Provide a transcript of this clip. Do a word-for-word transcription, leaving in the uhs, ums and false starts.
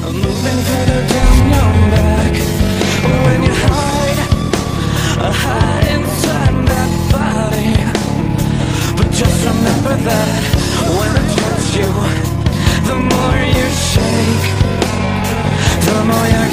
moving further down your back. When you hide, I hide inside that body. But just remember that when I touch you, the more you shake, the more you